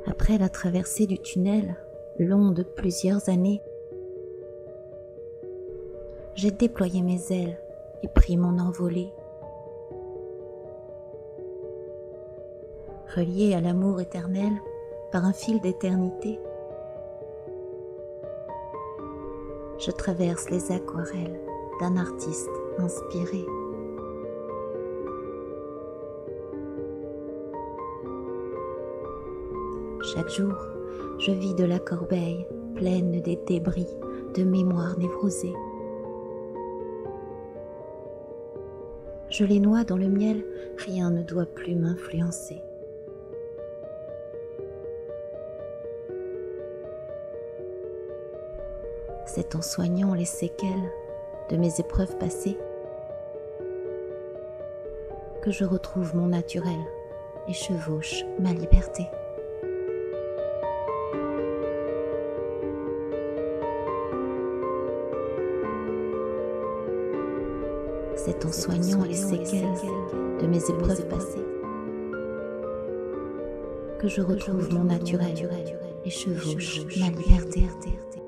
Après la traversée du tunnel, long de plusieurs années, j'ai déployé mes ailes et pris mon envolée. Relié à l'amour éternel par un fil d'éternité, je traverse les aquarelles d'un artiste inspiré. Chaque jour, je vis de la corbeille pleine des débris de mémoires névrosées. Je les noie dans le miel, rien ne doit plus m'influencer. C'est en soignant les séquelles de mes épreuves passées que je retrouve mon naturel et chevauche ma liberté. C'est en soignant les séquelles de mes épreuves passées que je retrouve mon naturel et chevauche ma liberté.